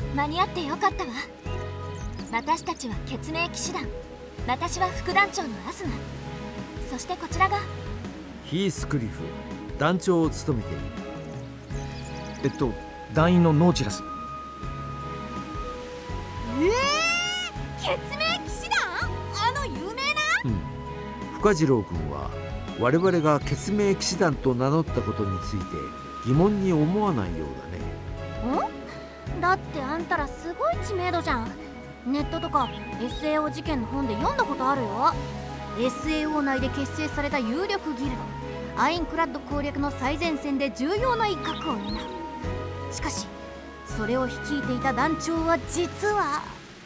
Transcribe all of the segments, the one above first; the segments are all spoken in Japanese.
間に合ってよかったわ。私たちは血明騎士団、私は副団長のアスナ、そしてこちらがヒースクリフ、団長を務めている。 団員のノーチラス。 血明騎士団、あの有名な。 深次郎君は我々が血明騎士団と名乗ったことについて疑問に思わないようだね。 だってあんたらすごい知名度じゃん。ネットとか SAO 事件の本で読んだことあるよ。 SAO 内で結成された有力ギルド、アインクラッド攻略の最前線で重要な一角を担う。しかしそれを率いていた団長は実は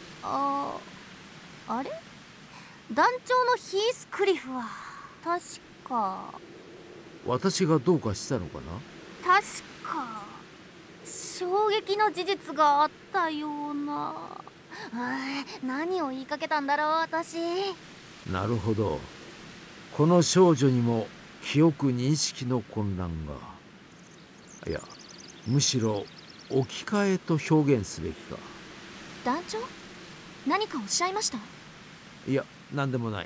あれ、団長のヒースクリフは確か。 私がどうかしたのかな。 確か衝撃の事実があったような。何を言いかけたんだろう私。 なるほど、この少女にも記憶認識の混乱が、いやむしろ置き換えと表現すべきか。 団長、何かおっしゃいました？ いや、何でもない。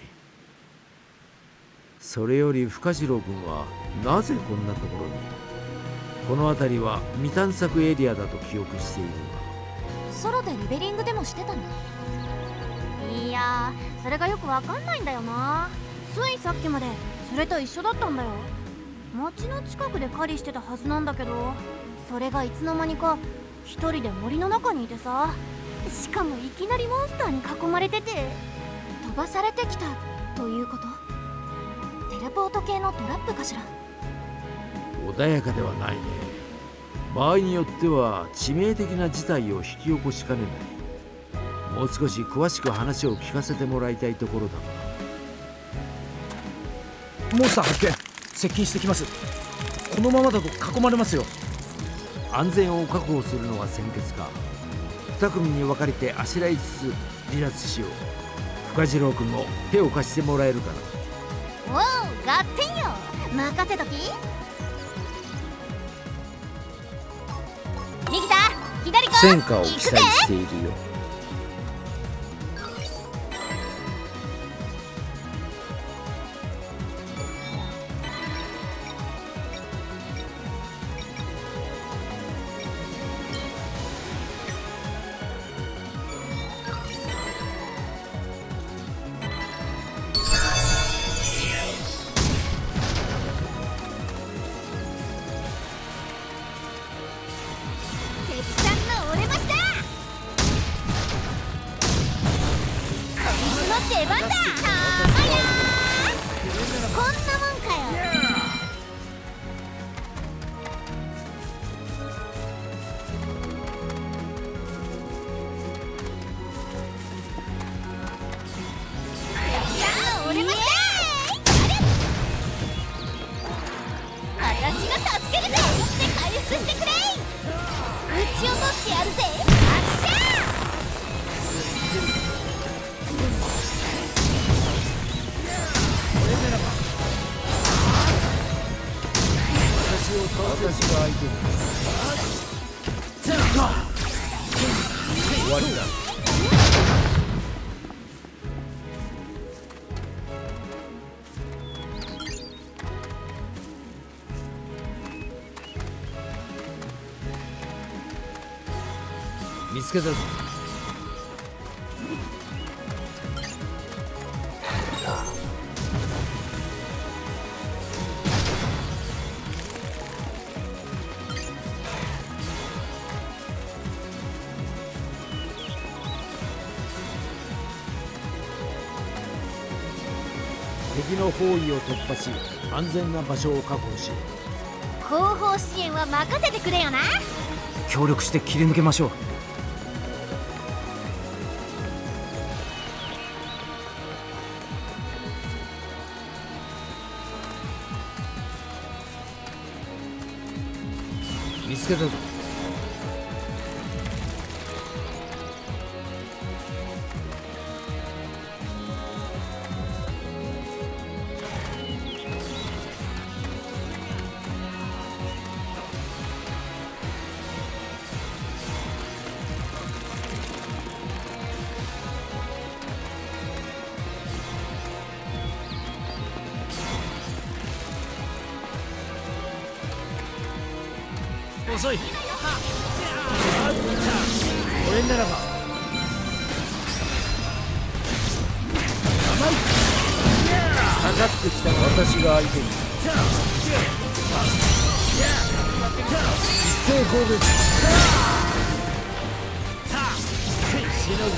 それより深次郎君はなぜこんなところに。この辺りは未探索エリアだと記憶しているが。 ソロでレベリングでもしてたの？いやー、それがよくわかんないんだよな。ついさっきまでそれと一緒だったんだよ。町の近くで狩りしてたはずなんだけど、それがいつの間にか一人で森の中にいてさ、しかもいきなりモンスターに囲まれてて。飛ばされてきたということ？テレポート系のトラップかしら？ 穏やかではないね。場合によっては致命的な事態を引き起こしかねない。もう少し詳しく話を聞かせてもらいたいところだが。モンスター発見。接近してきます。このままだと囲まれますよ。 安全を確保するのが先決か。2組に分かれてあしらいつつ離脱しよう。深次郎君も手を貸してもらえるかな。 おお、合点よ。任せとき。右だ、左か。 戦果を期待しているよ。 出番だ。こんなもんかよ。俺も私が助けるぜ。して回復してくれ。撃ち落としてやるぜ。あっしゃ私が相手に。終わりだ。見つけたぞ。敵の包囲を突破し、安全な場所を確保しよう。後方支援は任せてくれよな。 協力して切り抜けましょう。 見つけたぞ。 遅い。俺ならば甘い。 かかってきた私が相手に一斉攻撃。 しのぐ。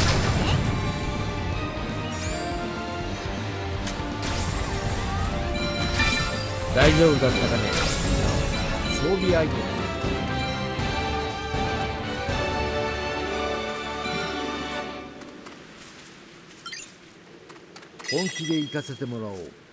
大丈夫だったかね。装備アイテム。本気で行かせてもらおう。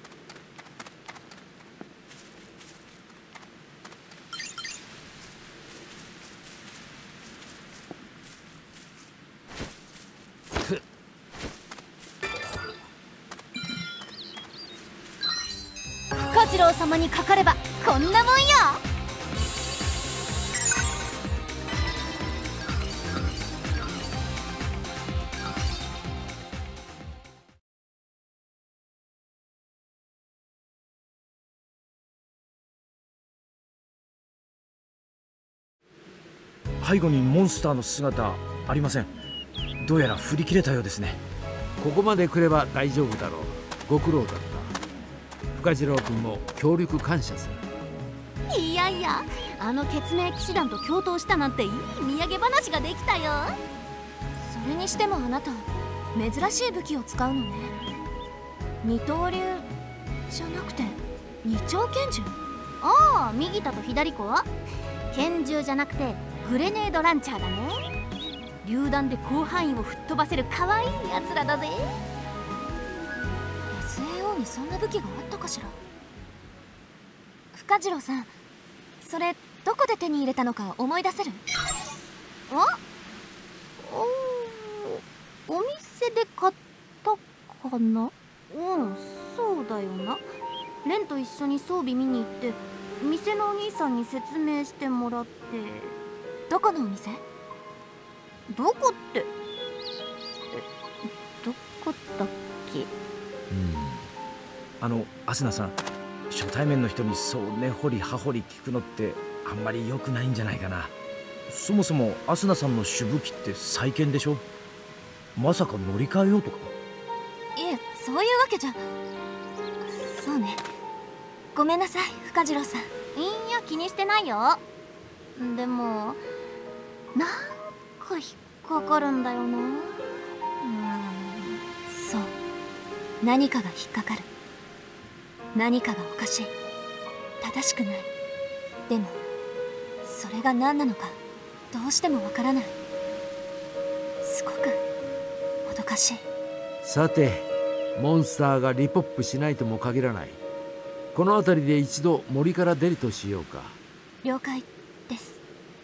深次郎様にかかればこんなもんよ。 背後にモンスターの姿ありません。どうやら振り切れたようですね。 ここまで来れば大丈夫だろう。ご苦労だった。深次郎君も協力感謝する。 いやいや、あの血明騎士団と共闘したなんていい土産話ができたよ。それにしてもあなた珍しい武器を使うのね。二刀流じゃなくて二丁拳銃。ああ、右手と左子は拳銃じゃなくてグレネードランチャーだね。榴弾で広範囲を吹っ飛ばせる可愛いやつらだぜ。 SAO にそんな武器があったかしら。深次郎さん、それどこで手に入れたのか思い出せる？お店で買ったかな。うん、そうだよな。レンと一緒に装備見に行って店のお兄さんに説明してもらって。どこのお店？どこってどこだっけ？ アスナさん、初対面の人にそう根掘り葉掘り聞くのってあんまり良くないんじゃないかな。そもそもアスナさんの主武器って再建でしょ。まさか乗り換えようとか？ いえ、そういうわけじゃ。そうね、ごめんなさい深次郎さん。いいや、気にしてないよ。でもなんか引っかかるんだよな。そう、何かが引っかかる。何かがおかしい。正しくない。でもそれが何なのかどうしてもわからない。すごくもどかしい。 さて、モンスターがリポップしないとも限らない。この辺りで一度森から出るとしようか。 了解です。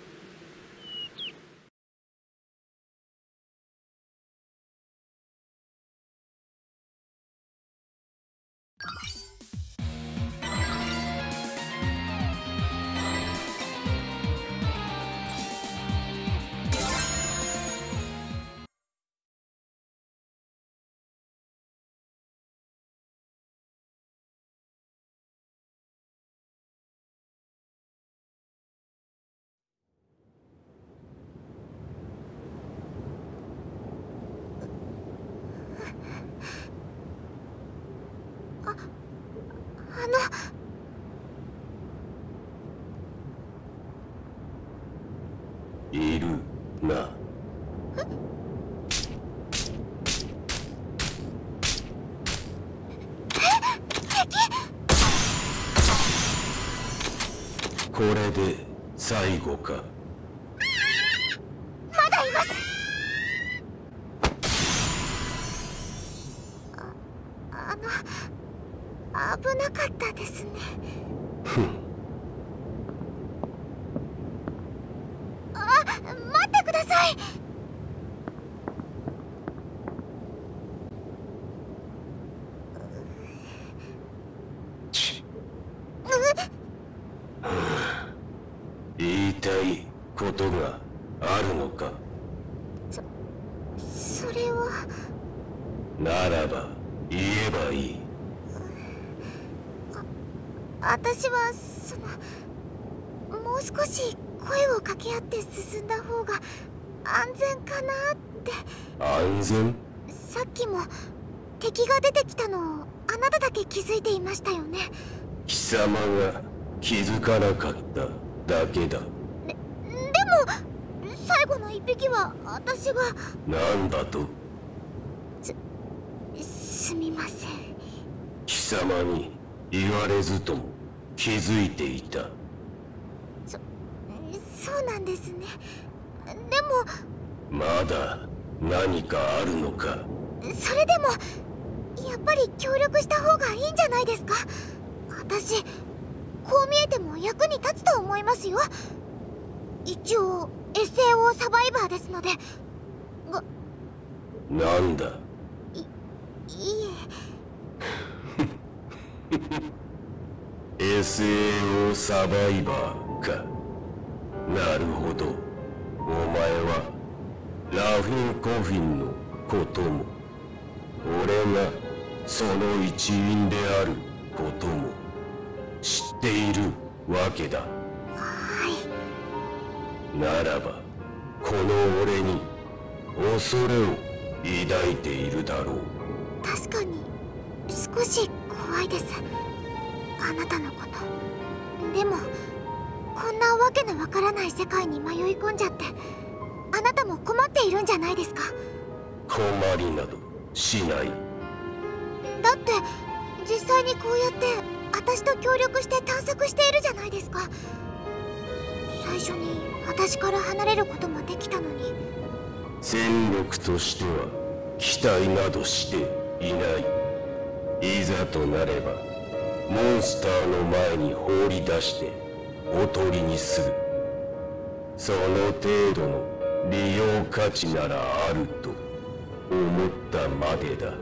いるな。これで最後か。 まだいます。危なかったですね。 ふん。 待ってください。 言いたいことがあるのか。 それは。 ならば言えばいい。 私はもう少し声を掛け合って進んだ方が安全かなって。 安全？ さっきも敵が出てきたのをあなただけ気づいていましたよね。 貴様が気づかなかっただけだ。 でも最後の一匹は私が。 なんだと？ すみません。 貴様に言われずとも気づいていた。 そうなんですね。でもまだ何かあるのか？ それでもやっぱり協力した方がいいんじゃないですか。私こう見えても役に立つと思いますよ。一応 SAO サバイバーですので。 なんだ？ いいえSAO サバイバーか。なるほど。お前はラフィン・コフィンのことも俺がその一員であることも知っているわけだ。ならばこの俺に恐れを抱いているだろう。 確かに少し怖いです、あなたのこと。でもこんなわけのわからない世界に迷い込んじゃって、あなたも困っているんじゃないですか。 困りなどしない。 だって実際にこうやって私と協力して探索しているじゃないですか。最初に私から離れることもできたのに。 戦力としては期待などしていない。いざとなればモンスターの前に放り出しておとりにする。その程度の利用価値ならあると思ったまでだ。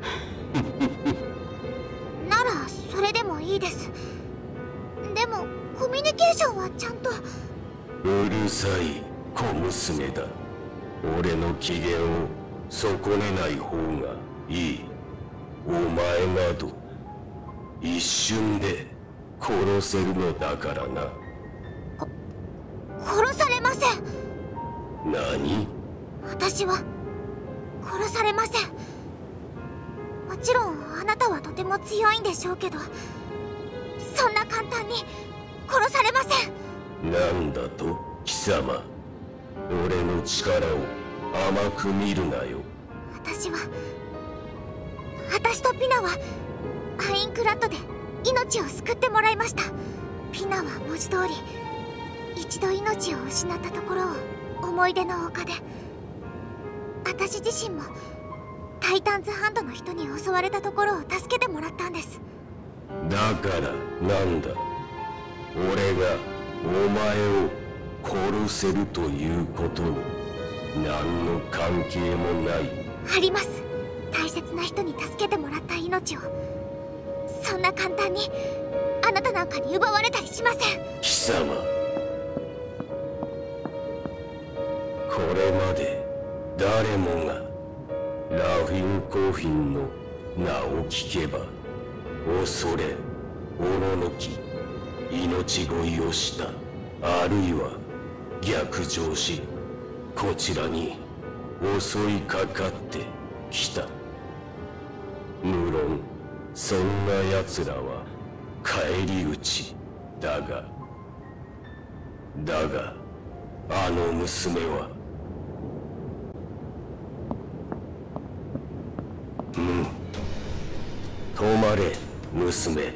ならそれでもいいです。でもコミュニケーションはちゃんと。 うるさい小娘だ。俺の機嫌を損ねない方がいい。お前など一瞬で殺せるのだからな。 殺されません。 何？ 私は殺されません。もちろんあなたはとても強いんでしょうけど、そんな簡単に殺されません。 なんだと貴様。俺の力を甘く見るなよ。 私とピナはアインクラッドで命を救ってもらいました。ピナは文字通り一度命を失ったところを思い出の丘で、私自身もタイタンズハンドの人に襲われたところを助けてもらったんです。 だからなんだ？俺がお前を殺せるということに何の関係もない。 あります。大切な人に助けてもらった命をそんな簡単にあなたなんかに奪われたりしません。 貴様、これまで誰もがラフィン・コフィンの名を聞けば恐れおののき命乞いをした。あるいは逆上しこちらに襲いかかってきた。無論そんな奴らは返り討ちだがあの娘は止まれ娘。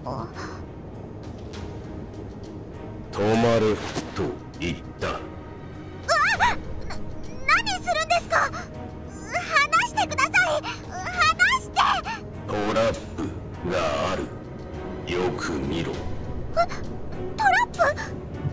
止まれと言った。 何するんですか。離してください。離して。 トラップがある。よく見ろ。 トラップ。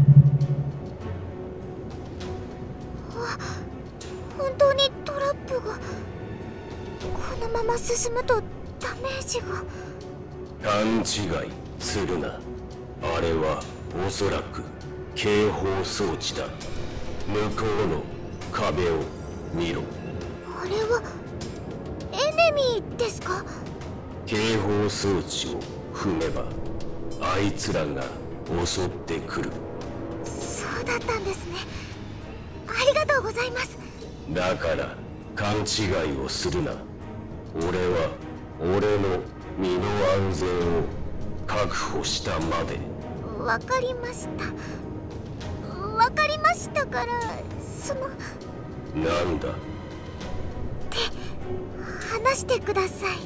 本当にトラップが。このまま進むとダメージが。 勘違いするな。あれはおそらく警報装置だ。向こうの壁を見ろ。 あれはエネミーですか。 警報装置を踏めばあいつらが襲ってくる。 そんそうだったんですね。ありがとうございます。 だから勘違いをするな。俺は俺の身の安全を確保したまで。 わかりました。わかりましたから、 なんだって話してください。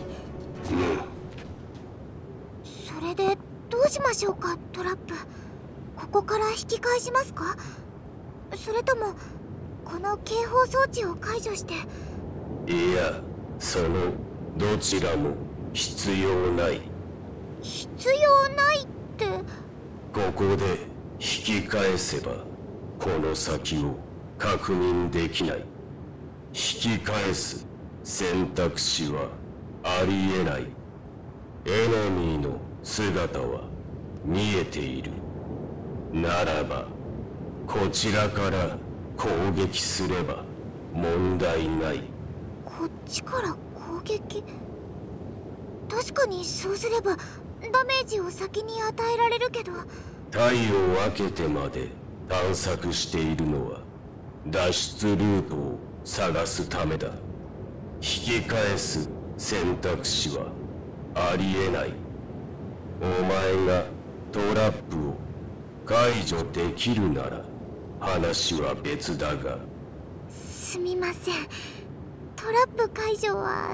それでどうしましょうか、トラップ。ここから引き返しますか、それともこの警報装置を解除して。 いや、そのどちらも必要ない。 必要ないって。 ここで引き返せばこの先を確認できない。引き返す選択肢はありえない。エネミーの姿は見えている。ならばこちらから攻撃すれば問題ない。 こっちから攻撃？確かにそうすればダメージを先に与えられるけど。 太陽を明けてまで探索しているのは脱出ルートを探すためだ。引き返す選択肢はありえない。お前がトラップを解除できるなら話は別だが。 すみません、トラップ解除は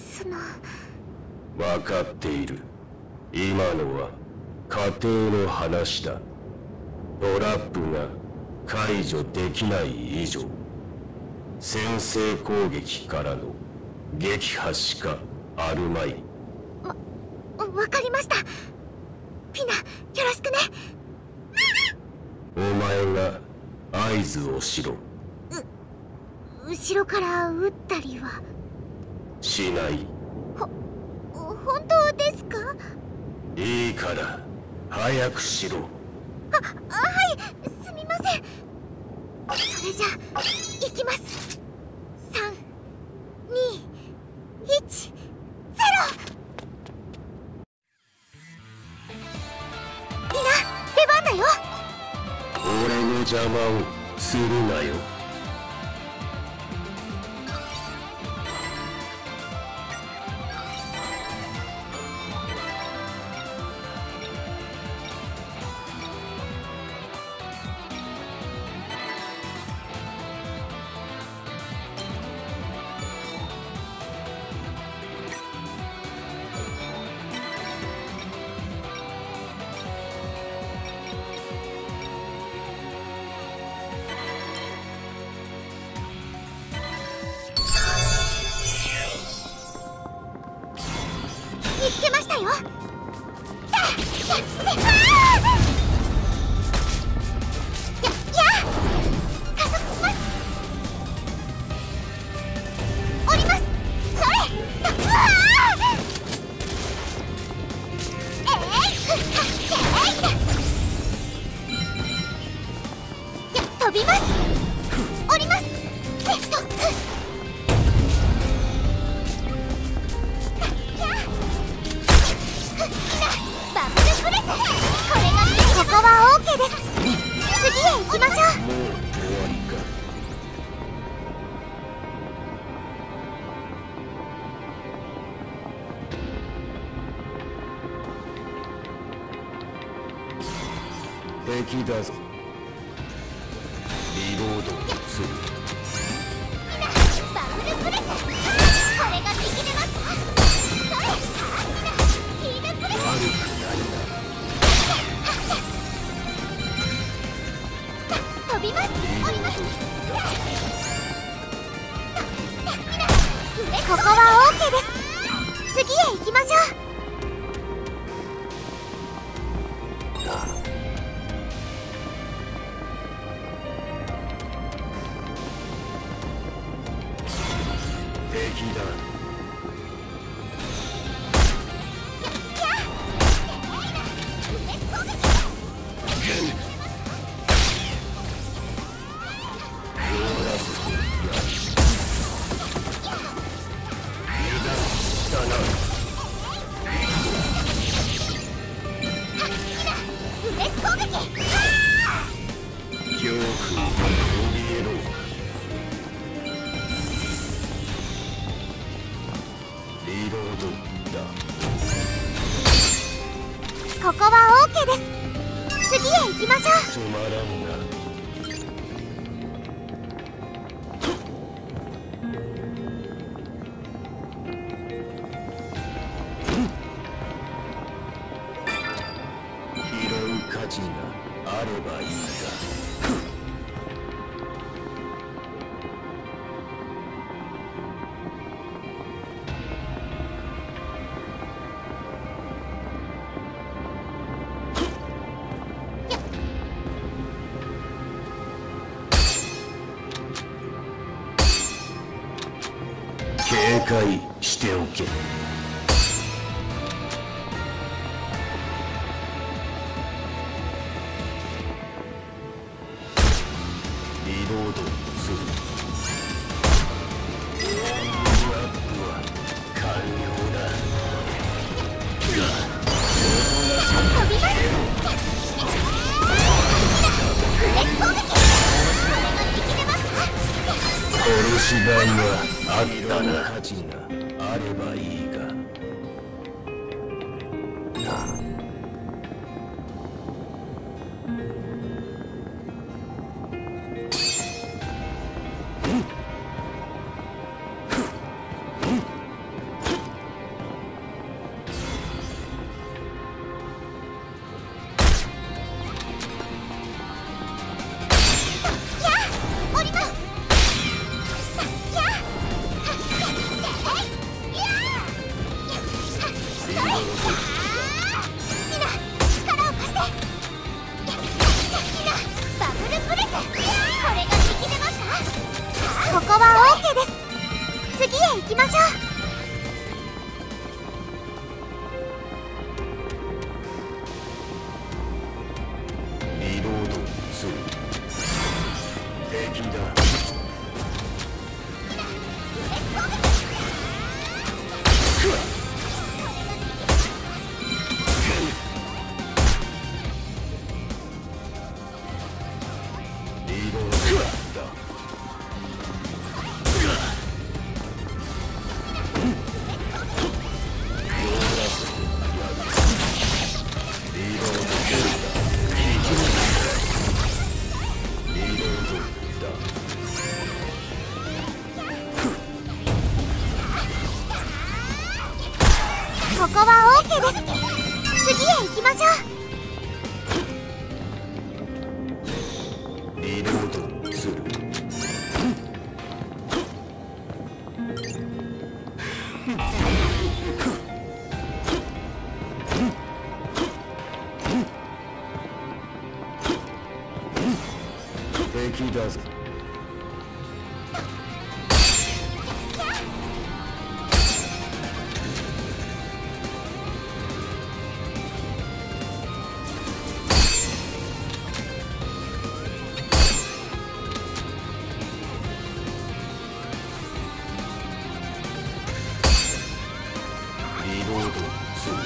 分かっている。今のは家庭の話だ。トラップが解除できない以上、先制攻撃からの撃破しかあるまい。 わかりました。ピナ、よろしくね。 お前が合図をしろ。 後ろから撃ったりはしない。 本当ですか？ いいから早くしろ。 はい、すみません。それじゃあ行きます。3、2、1、0。みんな出番だよ。 俺の邪魔をするなよ。 見つけましたよ。加速します。降ります。それ。飛びます。降ります。バブルプレス。ここは OK です。次へ行きましょう。 もう終わりか。敵だぞ。リロードする。 バブルプレス。これができれますか？それ。ヒールプレス。 悪くないな。 飛びます。降ります。ここは OK です。次へ行きましょう。 敵だ。強ドだ。 ここは OK です。次へ行きましょう。 つまらんな。拾う価値があればいいが。警戒しておけ。リロードする。ウォーミングアップは完了だ。 飛びます。フレッ攻撃。これが見切れますか？ 殺しがいはあったな。価値があればいいが。 ここは OK です。次へ行きましょう。 リロードする。敵だ。リロードだ。 ここは OK です。次へ行きましょう。リロードする。敵だぞ。リロードする。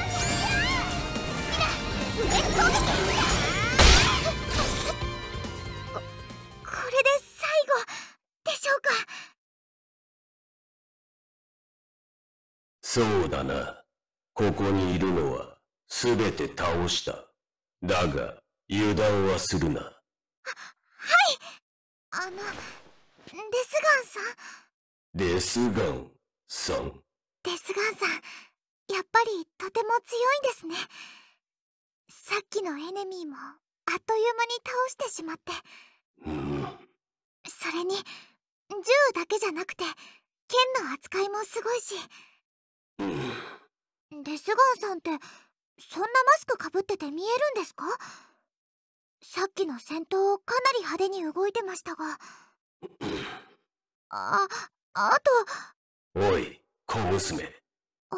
これで最後でしょうか？ そうだな。ここにいるのはすべて倒した。だが油断はするな。 デデスガンさん。 スガンさん、やっぱりとても強いんですね。さっきのエネミーもあっという間に倒してしまって。それに銃だけじゃなくて剣の扱いもすごいし。デスガンさんってそんなマスクかぶってて見えるんですか？さっきの戦闘かなり派手に動いてましたが。あと。 おい、小娘。 はい？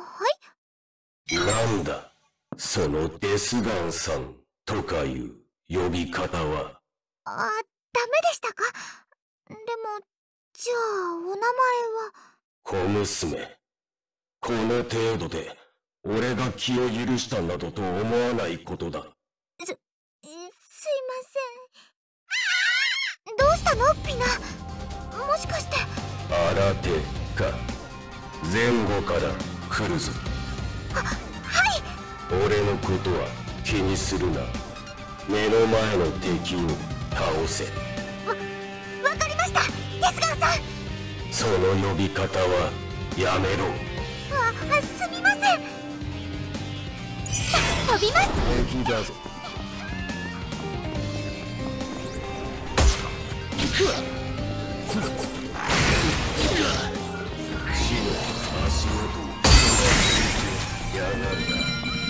なんだそのデスガンさんとかいう呼び方は。 ダメでしたか？でも、じゃあお名前は？ 小娘、この程度で俺が気を許したなどと思わないことだ。 すいません。どうしたのピナ？もしかして。 新手か。前後から来るぞ。 はい。 俺のことは気にするな。目の前の敵を倒せ。 わかりました、デスガンさん。 その呼び方はやめろ。 すみません。飛びます。 敵だぞ。死の足元をやがるな。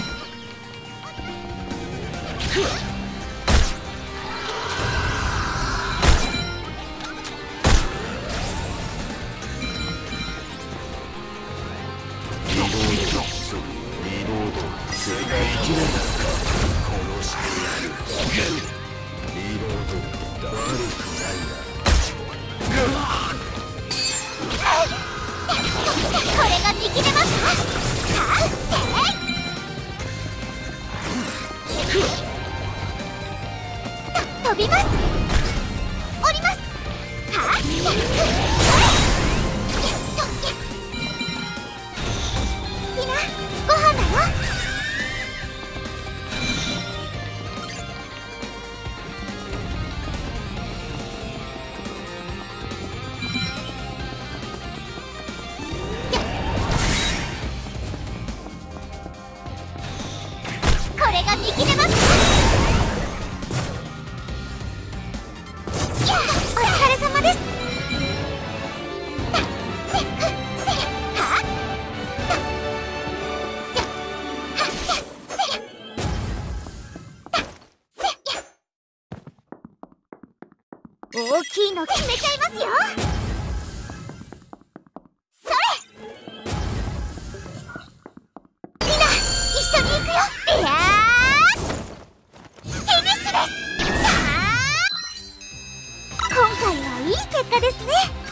飛びます。降ります。みんなご飯だよ。これが見切れます。お疲れ様です。大きいの決めちゃいますよ。それ、みんな一緒に行くよ。いやー、フィニッシュです。今回はいい結果ですね。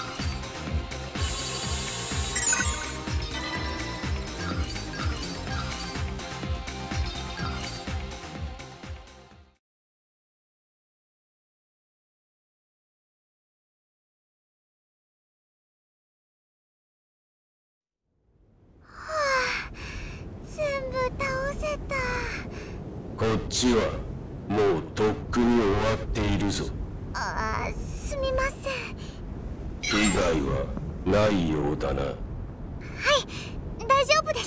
全部倒せた。 こっちはもうとっくに終わっているぞ。 すみません。 被害はないようだな。 はい、大丈夫です。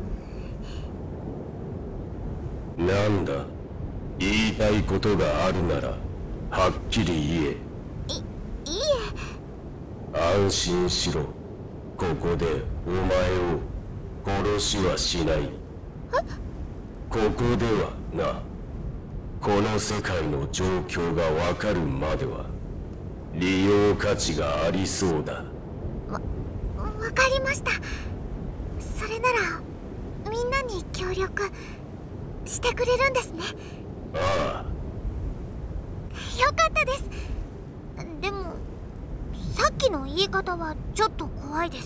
なんだ、言いたいことがあるならはっきり言え。 いいえ。 安心しろ。ここでお前を殺しはしない。ここではな、この世界の状況がわかるまでは利用価値がありそうだ。 わかりました。それならみんなに協力してくれるんですね。 ああ、 よかったです。でもさっきの言い方はちょっと怖いです。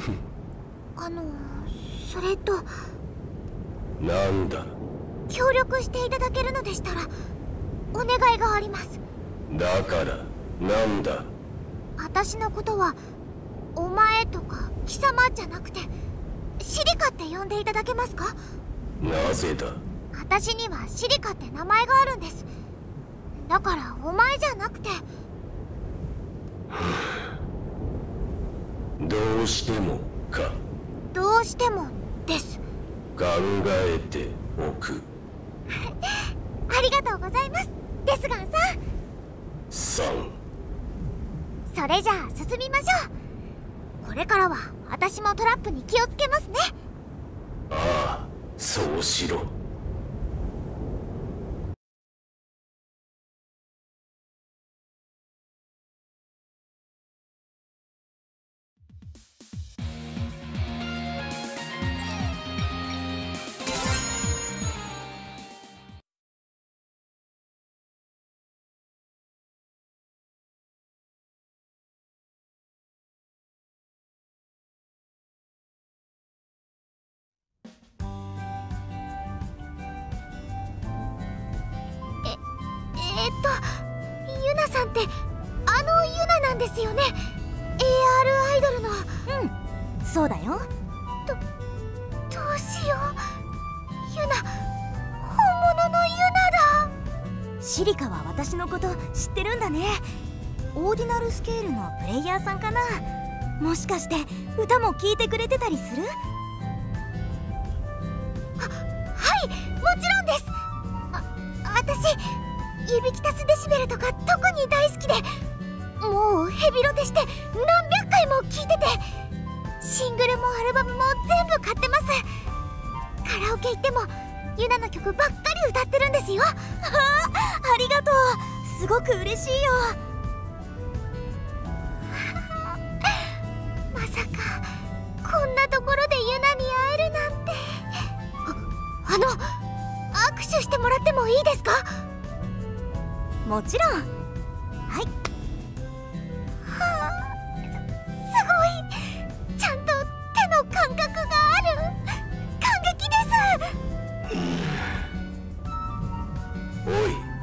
それと、 なんだ。 協力していただけるのでしたらお願いがあります。 だからなんだ。 私のことはお前とか貴様じゃなくてシリカって呼んでいただけますか？ なぜだ。 私にはシリカって名前があるんです。だからお前じゃなくて。 どうしてもか。 どうしてもです。 考えておく。 ありがとうございます、デスガンさん。 3。 それじゃあ進みましょう。これからは私もトラップに気をつけますね。 ああ、そうしろ。 ユナさんってユナなんですよね。 AR アイドルの。うん、そうだよ。 しよう。ユナ、本物のユナだ。 シリカは私のこと知ってるんだね。オーディナルスケールのプレイヤーさんかな。もしかして歌も聴いてくれてたりする？ はい、もちろんです。私ユビキタスデシベルとか特に大好きで、もうヘビロテして何百回も聴いてて、シングルもアルバムも全部買ってます。カラオケ行ってもユナの曲ばっかり歌ってるんですよ。 ありがとう、すごく嬉しいよ。 まさかこんなところでユナに会えるなんて。握手してもらってもいいですか？ もちろん。はい。 すごい、ちゃんと手の感覚がある。感激です。 おい、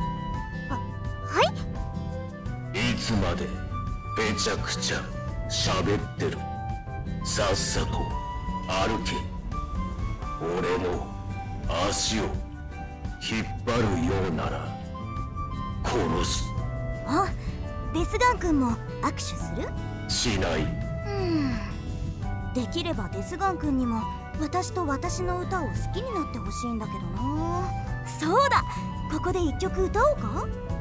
はい。 いつまでぺちゃくちゃ喋ってる。さっさと歩け。俺の足を引っ張るようなら殺す。 あ、デスガン君も握手する？ しない。 できればデスガン君にも私と私の歌を好きになってほしいんだけどな。そうだ、ここで一曲歌おうか？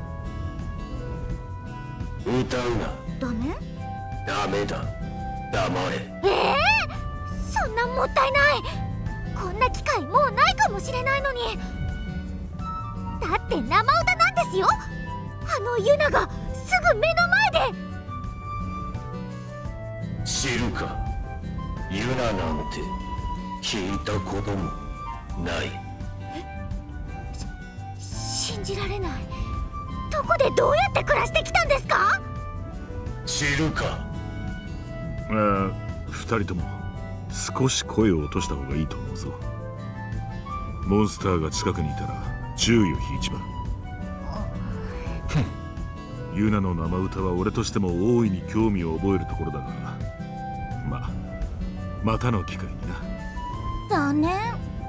歌うな。 ダメ？ ダメだ。黙れ。 そんなもったいない。こんな機会もうないかもしれないのに。だって生歌なんですよ。ユナがすぐ目の前で。 知るか、ユナなんて聞いたこともない。 信じられない。どこでどうやって暮らしてきたんですか？ 知るか。 二人とも少し声を落とした方がいいと思うぞ。モンスターが近くにいたら注意を引いちまう。ユナの生歌は俺としても大いに興味を覚えるところだが、またの機会にな。 残念。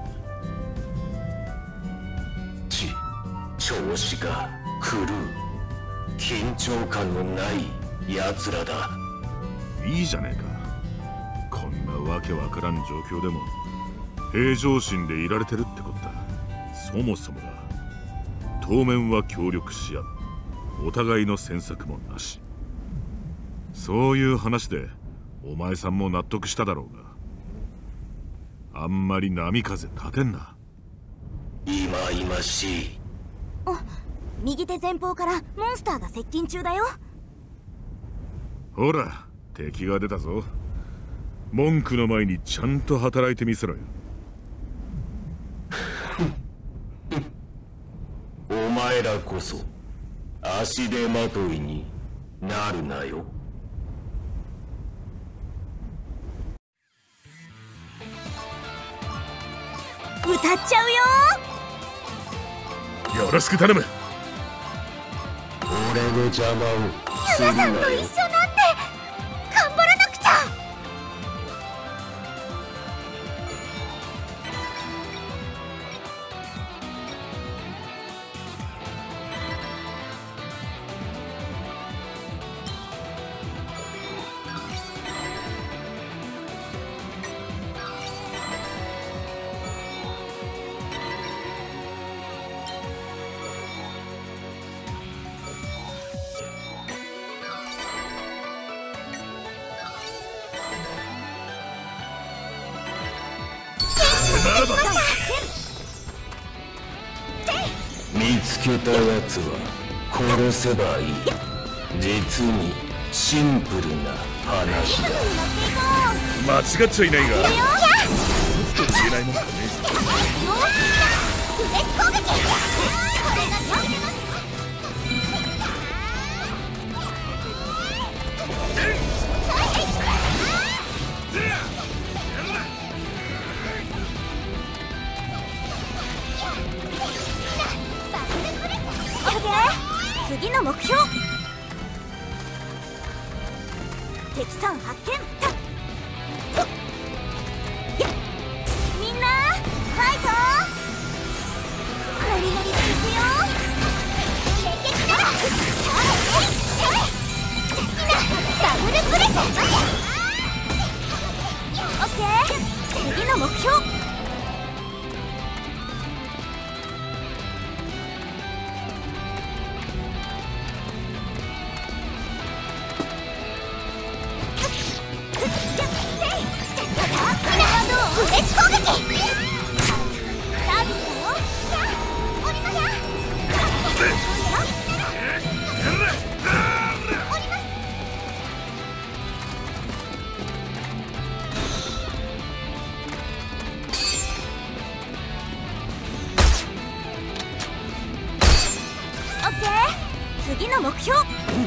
調子が狂う。緊張感のないやつらだ。 いいじゃねえか。こんなわけわからん状況でも平常心でいられてるってことだ。そもそもだ、当面は協力し合う。お互いの詮索もなし。そういう話でお前さんも納得しただろうが、あんまり波風立てんな。 いまいましい。 右手前方からモンスターが接近中だよ。 ほら、敵が出たぞ。文句の前にちゃんと働いてみせろよ。 お前らこそ足手まといになるなよ。 歌っちゃうよ。 よろしく頼む。 俺の邪魔をするなよ。 ユナさんと一緒なんて頑張らなくちゃ。 見つけたやつは殺せばいい。実にシンプルな話だ。 間違っちゃいないが、言えないもんかね。 次の目標、敵さん発見。みんな次の目標。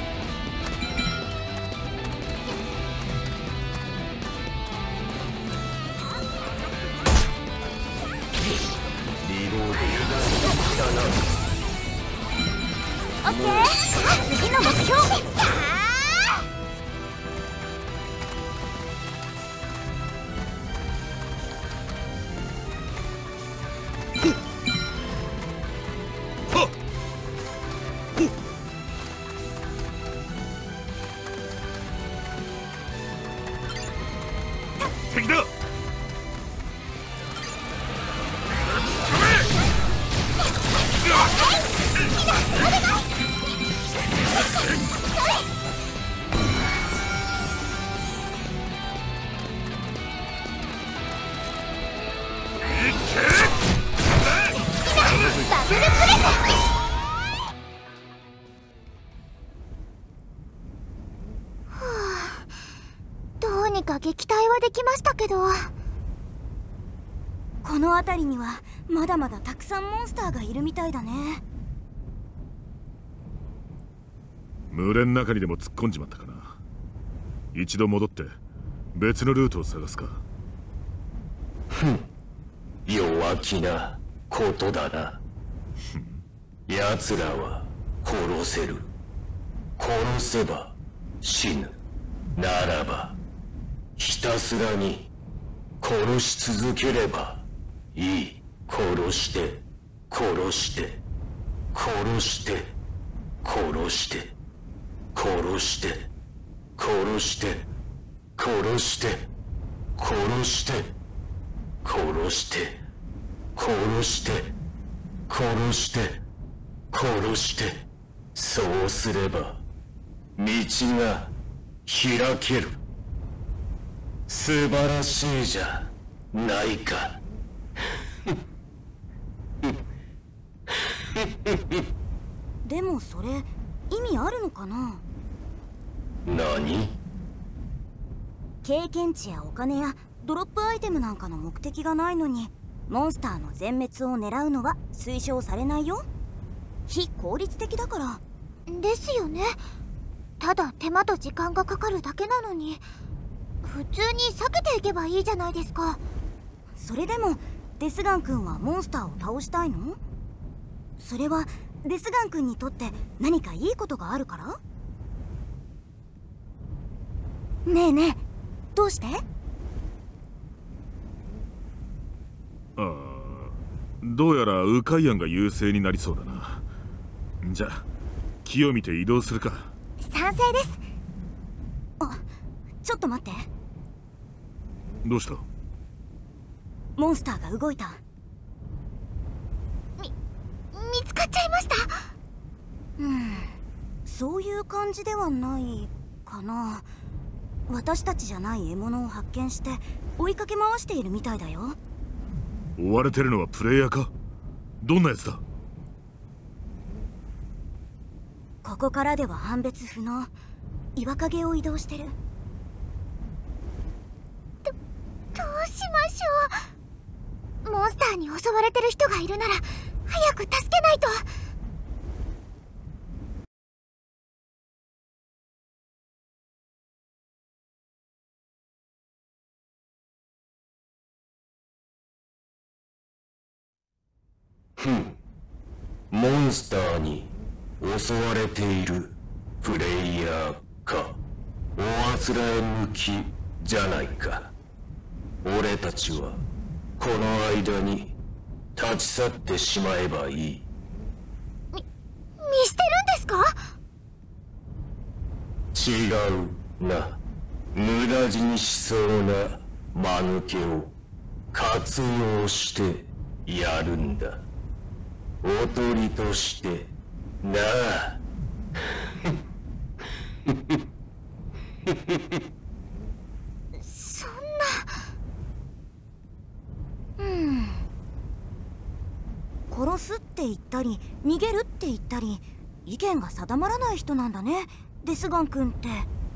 オッケー、次の目標。 敵だ。 どうにか撃退はできましたけど、 この辺りにはまだまだたくさんモンスターがいるみたいだね。 群れの中にでも突っ込んじまったかな。一度戻って別のルートを探すか。 弱気なことだな。奴らは殺せる。殺せば死ぬ。ならばひたすらに殺し続ければいい。殺して殺して殺して殺して殺して殺して殺して殺して殺して殺して殺して殺して、そうすれば道が開ける。素晴らしいじゃないか。 でもそれ意味あるのかな。 何？ 経験値やお金やドロップアイテムなんかの目的がないのにモンスターの全滅を狙うのは推奨されないよ。非効率的だから。 ですよね。ただ手間と時間がかかるだけなのに、普通に避けていけばいいじゃないですか。 それでもデスガン君はモンスターを倒したいの？それはデスガン君にとって何かいいことがあるから？ねえねえ、どうして？ どうやらウカイアンが優勢になりそうだな。じゃあ気を見て移動するか。 賛成です。あ、ちょっと待って。 どうした？ モンスターが動いた。 見つかっちゃいました。 そういう感じではないかな。私たちじゃない獲物を発見して追いかけ回しているみたいだよ。 追われてるのはプレイヤーか？どんなやつだ？ ここからでは判別不能。岩陰を移動してる。 どうしましょう。モンスターに襲われてる人がいるなら早く助けないと。 モンスターに襲われているプレイヤーか。おあつらえ向きじゃないか。俺たちはこの間に立ち去ってしまえばいい。 見捨てるんですか？ 違うな。無駄死にしそうな間抜けを活用してやるんだ。おとりとしてなあ。 そんな。 ったり逃げるって言ったり意見が定まらない人なんだね、デスガン君って。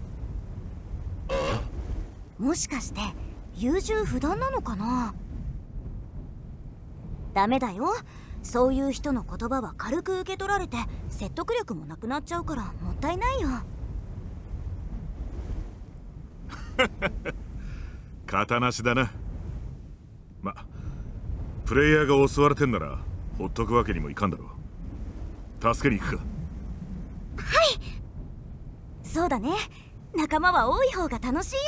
もしかして優柔不断なのかな。ダメだよ、そういう人の言葉は軽く受け取られて説得力もなくなっちゃうからもったいないよ。 型なしだな。ま、プレイヤーが襲われてんならほっとくわけにもいかんだろう。助けに行くか。 はい、そうだね、仲間は多い方が楽しいよ。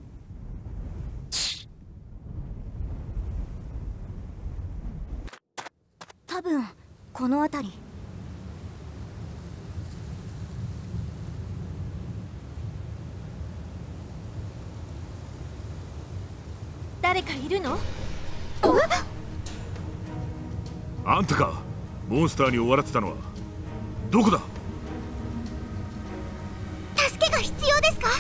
多分この辺り。 誰かいるの？ あんたか。モンスターに追われてたのはどこだ。 助けが必要ですか？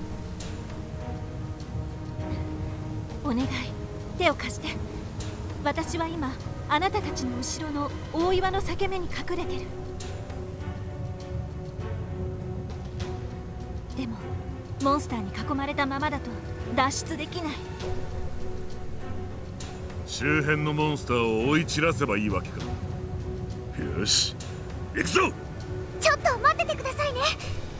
お願い、手を貸して。私は今あなたたちの後ろの大岩の裂け目に隠れてる。でもモンスターに囲まれたままだと脱出できない。 周辺のモンスターを追い散らせばいいわけか。よし、行くぞ。 ちょっと待っててくださいね。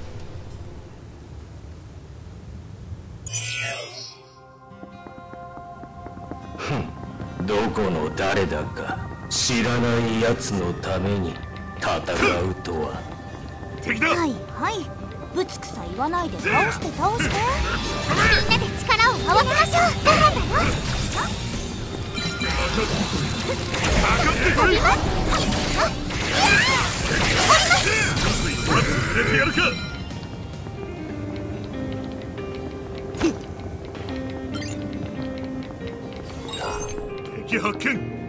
どこの誰だか知らない奴のために戦うとは。 敵だ。 はいはい、ぶつくさ言わないで倒して倒して。みんなで力を合わせましょう。だからだよ。飛びます。 入れてやるか。敵発見。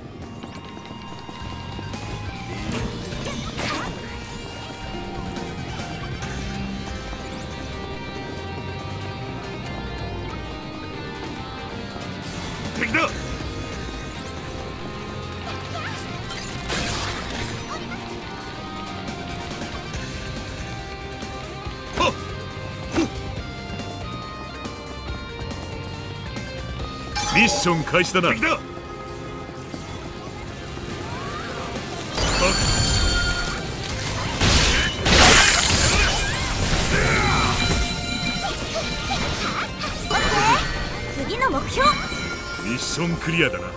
敵だ。ミッション開始だな。敵だ。 次の目標。 ミッションクリアだな。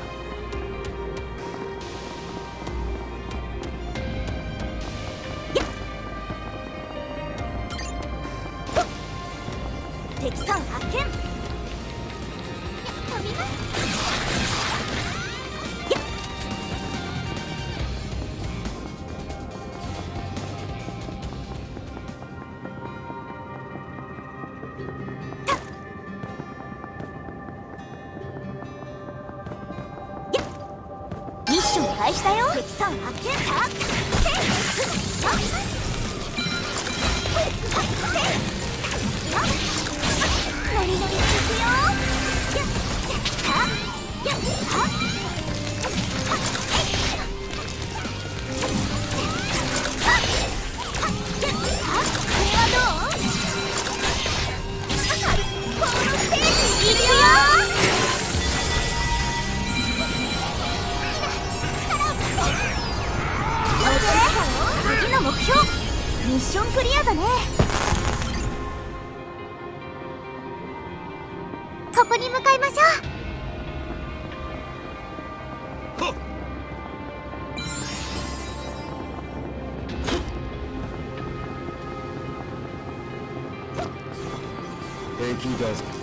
敵さん発見。飛びます。ミッション開始だよ。敵さん発見。ノリノリですよ。次の目標。ミッションクリアだね。ここに向かいましょう。 敵だぞ。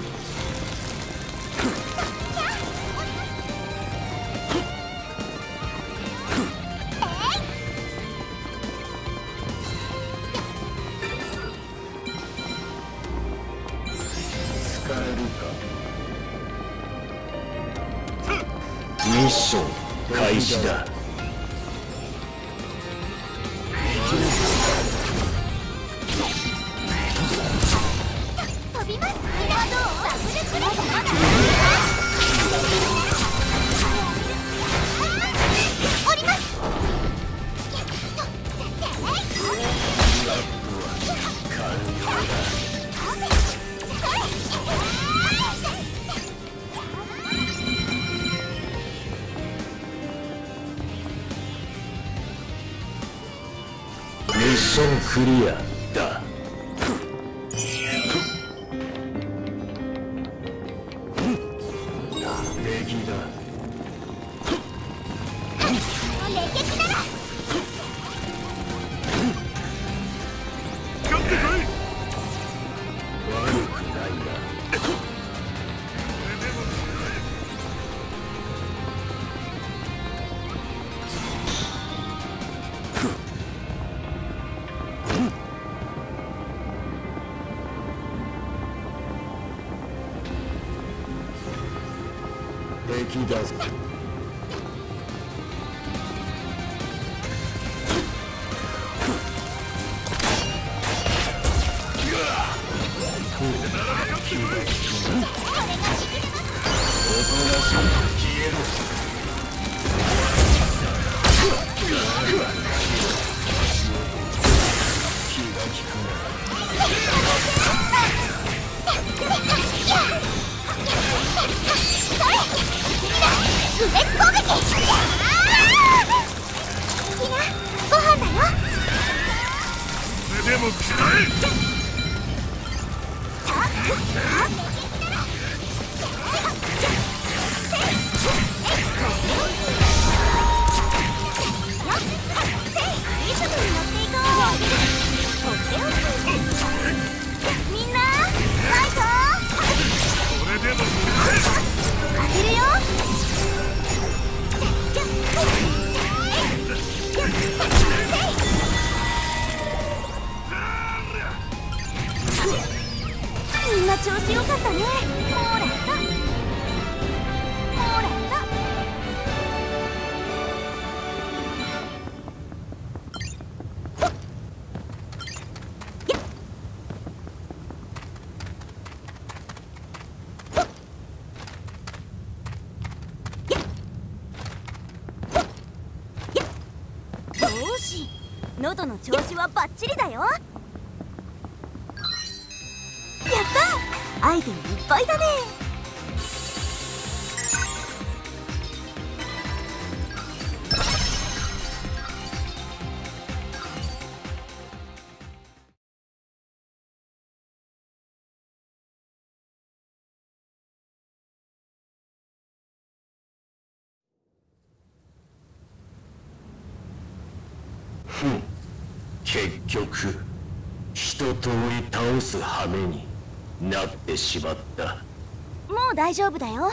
使えるか。ミッション開始だ。 飛びます。ダブルクレート。降ります。 ミッションクリアだ。敵だ。敵だぞ。でも食らえ。 みんなファイト。 これでも当てるよ。みんな調子よかったね。ほらったほらった。よし、喉の調子はバッチリだよ。やった！アイテムいっぱいだね。 結局一通り倒す羽目になってしまった。 もう大丈夫だよ。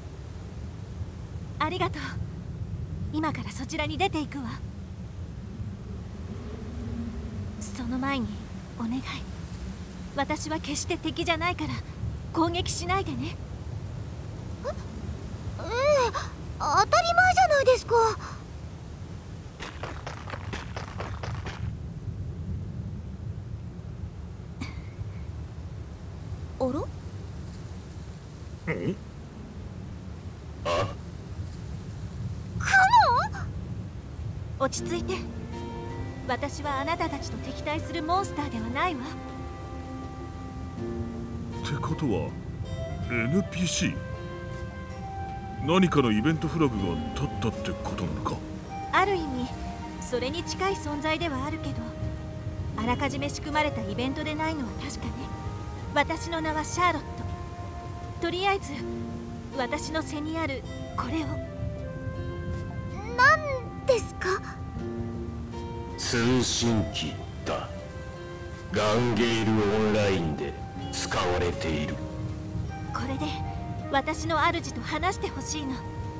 ありがとう。今からそちらに出ていくわ。その前にお願い。私は決して敵じゃないから攻撃しないでね。 ええ、当たり前じゃないですか。あら？ あ？ 落ち着いて。私はあなたたちと敵対するモンスターではないわ。 ってことは NPC？ 何かのイベントフラグが立ったってことなのか？ ある意味それに近い存在ではあるけど、あらかじめ仕組まれたイベントでないのは確かね。私の名はシャーロット。とりあえず私の背にあるこれを。 何ですか？ 通信機だ。ガンゲールオンラインで使われている。 これで私の主と話してほしいの。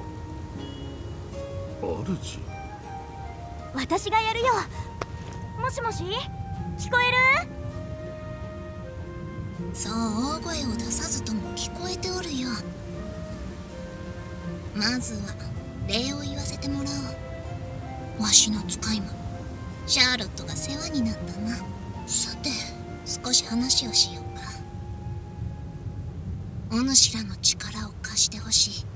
主？ 私がやるよ。もしもし、聞こえる？ そう大声を出さずとも聞こえておるよ。まずは礼を言わせてもらおう。わしの使い魔シャーロットが世話になったな。さて少し話をしようか。お主らの力を貸してほしい。